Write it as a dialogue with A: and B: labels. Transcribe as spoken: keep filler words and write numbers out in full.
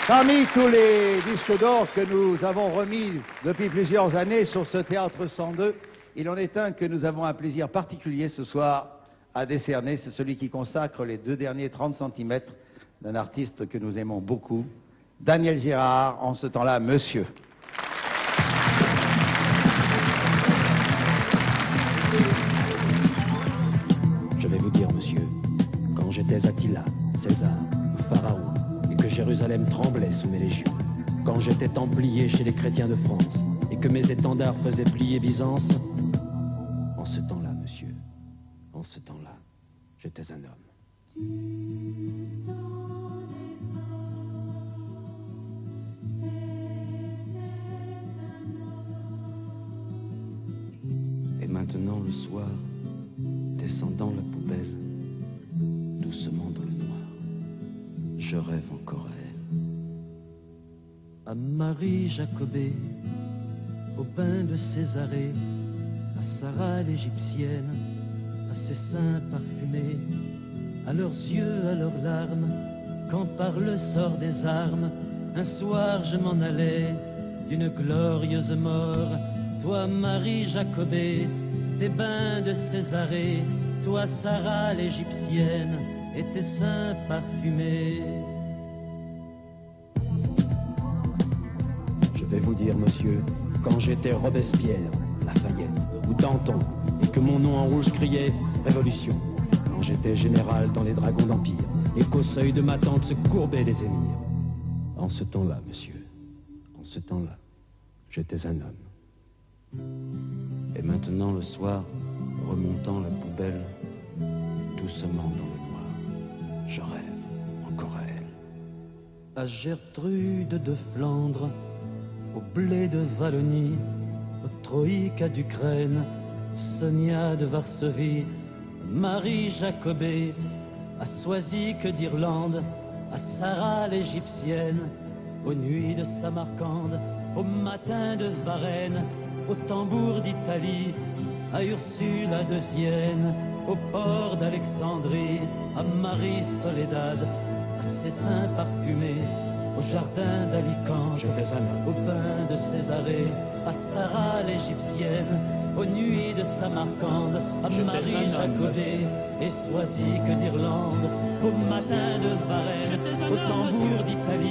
A: Parmi tous les disques d'or que nous avons remis depuis plusieurs années sur ce Théâtre cent deux, il en est un que nous avons un plaisir particulier ce soir à décerner. C'est celui qui consacre les deux derniers trente centimètres d'un artiste que nous aimons beaucoup, Daniel Gérard, en ce temps-là, Monsieur.
B: Je vais vous dire, monsieur, quand j'étais Attila, César, Pharaon, et que Jérusalem tremblait sous mes légions, quand j'étais templier chez les chrétiens de France, et que mes étendards faisaient plier Byzance, en ce temps-là, monsieur, en ce temps-là, j'étais un homme. Et maintenant, le soir, descendant la poubelle, doucement dans le noir, je rêve encore à elle. À Marie Jacobée, au bain de Césarée, à Sarah l'égyptienne, à ses seins parfumés, à leurs yeux, à leurs larmes, quand par le sort des armes, un soir je m'en allais d'une glorieuse mort. Toi Marie Jacobée, tes bains de Césarée, toi Sarah l'égyptienne, et tes seins parfumés. Je vais vous dire, monsieur, quand j'étais Robespierre, Lafayette ou Danton, et que mon nom en rouge criait Révolution, quand j'étais général dans les dragons d'Empire, et qu'au seuil de ma tente se courbaient les émirs. En ce temps-là, monsieur, en ce temps-là, j'étais un homme. Et maintenant, le soir, remontant la poubelle, doucement dans le noir, je rêve encore à elle. À Gertrude de Flandre, au blé de Wallonie, au Troïka d'Ukraine, Sonia de Varsovie, Marie Jacobée, à Soisic d'Irlande, à Sarah l'égyptienne, aux nuits de Samarcande, au matin de Varennes, au tambour d'Italie, à Ursula de Vienne, au port d'Alexandrie, à Marie Soledad, à ses seins parfumés, au jardin d'Alicante, au bain de Césarée, à Sarah l'égyptienne, aux nuits de Samarcande, à Marie Jacobée, et Soisic d'Irlande, au matin de Varennes, au tambour d'Italie,